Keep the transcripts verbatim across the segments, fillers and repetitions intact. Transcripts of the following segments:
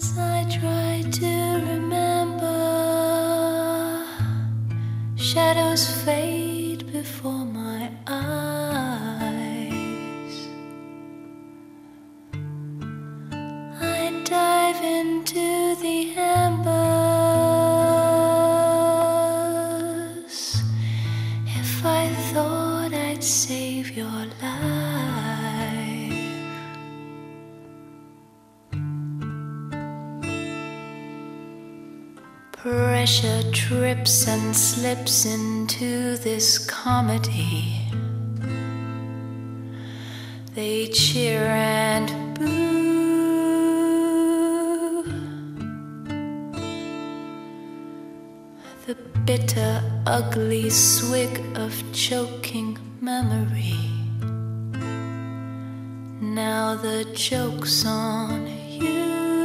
As I try to remember, shadows fade before my eyes. I dive into the embers. If I thought I'd save your life, pressure trips and slips into this comedy. They cheer and boo. The bitter, ugly swig of choking memory. Now the joke's on you.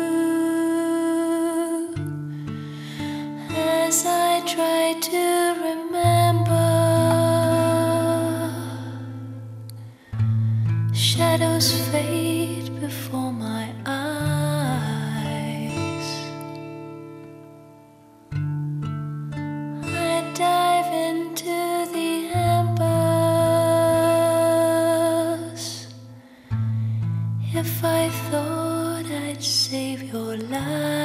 As I try to remember, shadows fade before my eyes. I dive into the embers. If I thought I'd save your life,